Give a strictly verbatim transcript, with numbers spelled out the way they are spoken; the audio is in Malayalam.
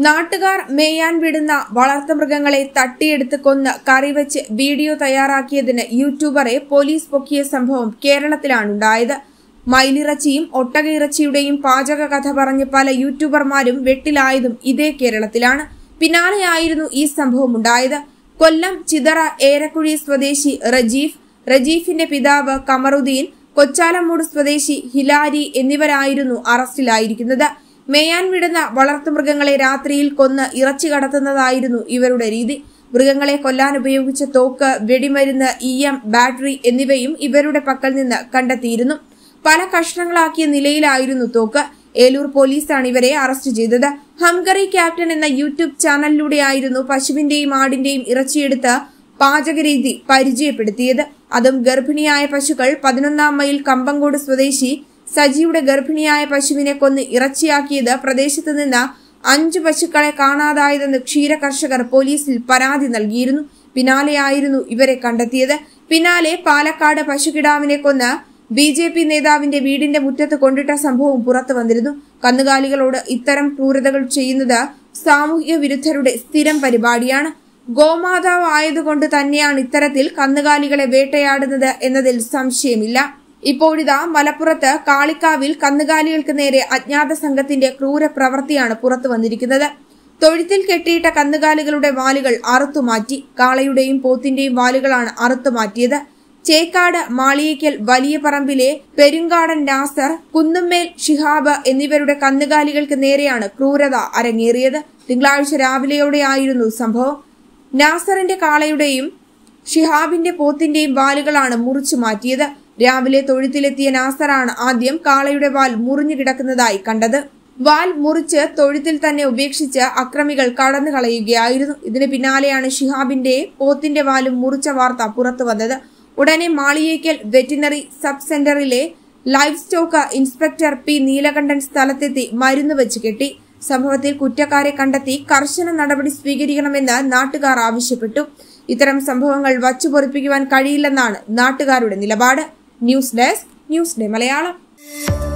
നാട്ടുകാർ മേയാൻ വിടുന്ന വളർത്തുമൃഗങ്ങളെ തട്ടിയെടുത്ത് കൊന്ന് കറിവെച്ച് വീഡിയോ തയ്യാറാക്കിയതിന് യൂട്യൂബറെ പോലീസ് പൊക്കിയ സംഭവം കേരളത്തിലാണുണ്ടായത്. മയിലിറച്ചിയും ഒട്ടകയിറച്ചിയുടെയും പാചക കഥ പറഞ്ഞ് പല യൂട്യൂബർമാരും വെട്ടിലായതും ഇതേ കേരളത്തിലാണ്. പിന്നാലെയായിരുന്നു ഈ സംഭവം ഉണ്ടായത്. കൊല്ലം ചിതറ ഏരക്കുഴി സ്വദേശി റജീഫ്, റജീഫിന്റെ പിതാവ് കമറുദ്ദീൻ, കൊച്ചാലമ്മൂട് സ്വദേശി ഹിലാരി എന്നിവരായിരുന്നു അറസ്റ്റിലായിരിക്കുന്നത്. മേയാൻ വിടുന്ന വളർത്തുമൃഗങ്ങളെ രാത്രിയിൽ കൊന്ന് ഇറച്ചി കടത്തുന്നതായിരുന്നു ഇവരുടെ രീതി. മൃഗങ്ങളെ കൊല്ലാൻ ഉപയോഗിച്ച തോക്ക്, വെടിമരുന്ന്, ഇ എം, ബാറ്ററി എന്നിവയും ഇവരുടെ പക്കൽ നിന്ന് കണ്ടെത്തിയിരുന്നു. പല കഷ്ണങ്ങളാക്കിയ നിലയിലായിരുന്നു തോക്ക്. ഏലൂർ പോലീസാണ് ഇവരെ അറസ്റ്റ് ചെയ്തത്. ഹംഗറി ക്യാപ്റ്റൻ എന്ന യൂട്യൂബ് ചാനലിലൂടെയായിരുന്നു പശുവിന്റെയും ആടിന്റെയും ഇറച്ചിയെടുത്ത് പാചകരീതി പരിചയപ്പെടുത്തിയത്. അതും ഗർഭിണിയായ പശുക്കൾ പതിനൊന്നാം മൈൽ കമ്പങ്കോട് സ്വദേശി സജിയുടെ ഗർഭിണിയായ പശുവിനെ കൊന്ന് ഇറച്ചിയാക്കിയത് പ്രദേശത്ത് നിന്ന് അഞ്ചു പശുക്കളെ കാണാതായതെന്ന് ക്ഷീര കർഷകർ പോലീസിൽ പരാതി നൽകിയിരുന്നു. പിന്നാലെയായിരുന്നു ഇവരെ കണ്ടെത്തിയത്. പിന്നാലെ പാലക്കാട് പശുകിടാവിനെ കൊന്ന് ബി ജെ പി നേതാവിന്റെ വീടിന്റെ മുറ്റത്ത് കൊണ്ടിട്ട സംഭവം പുറത്തു വന്നിരുന്നു. കന്നുകാലികളോട് ഇത്തരം ക്രൂരതകൾ ചെയ്യുന്നത് സാമൂഹിക വിരുദ്ധരുടെ സ്ഥിരം പരിപാടിയാണ്. ഗോമാതാവ് ആയതുകൊണ്ട് തന്നെയാണ് ഇത്തരത്തിൽ കന്നുകാലികളെ വേട്ടയാടുന്നത് എന്നതിൽ സംശയമില്ല. ഇപ്പോഴിതാ മലപ്പുറത്ത് കാളിക്കാവിൽ കന്നുകാലികൾക്ക് നേരെ അജ്ഞാത സംഘത്തിന്റെ ക്രൂര പ്രവൃത്തിയാണ് പുറത്തു വന്നിരിക്കുന്നത്. തൊഴുത്തിൽ കെട്ടിയിട്ട കന്നുകാലികളുടെ വാലുകൾ അറുത്തുമാറ്റി. കാളയുടെയും പോത്തിന്റെയും വാലുകളാണ് അറുത്തുമാറ്റിയത്. ചേക്കാട്, മാളിയേക്കൽ, വലിയ പറമ്പിലെ പെരുങ്കാടൻ നാസർ, കുന്നുമ്മേൽ ഷിഹാബ് എന്നിവരുടെ കന്നുകാലികൾക്ക് നേരെയാണ് ക്രൂരത അരങ്ങേറിയത്. തിങ്കളാഴ്ച രാവിലെയോടെയായിരുന്നു സംഭവം. നാസറിന്റെ കാളയുടെയും ഷിഹാബിന്റെ പോത്തിന്റെയും വാലുകളാണ് മുറിച്ചു മാറ്റിയത്. രാവിലെ തൊഴുത്തിലെത്തിയ നാസറാണ് ആദ്യം കാളയുടെ വാൽ മുറിഞ്ഞു കിടക്കുന്നതായി കണ്ടത്. വാൽ മുറിച്ച് തൊഴുത്തിൽ തന്നെ ഉപേക്ഷിച്ച് അക്രമികൾ കടന്നു കളയുകയായിരുന്നു. ഇതിന് പിന്നാലെയാണ് ഷിഹാബിന്റെ പോത്തിന്റെ വാലും മുറിച്ച വാർത്ത പുറത്തു വന്നത്. ഉടനെ മാളിയേക്കൽ വെറ്റിനറി സബ് സെന്ററിലെ livestock inspector P Neelakandan സ്ഥലത്തെത്തി മരുന്ന് വെച്ച് കെട്ടി. സംഭവത്തിൽ കുറ്റക്കാരെ കണ്ടെത്തി കർശന നടപടി സ്വീകരിക്കണമെന്ന് നാട്ടുകാർ ആവശ്യപ്പെട്ടു. ഇത്തരം സംഭവങ്ങൾ വച്ചുപൊറിപ്പിക്കുവാൻ കഴിയില്ലെന്നാണ് നാട്ടുകാരുടെ നിലപാട്. News desk, news day Malayalam.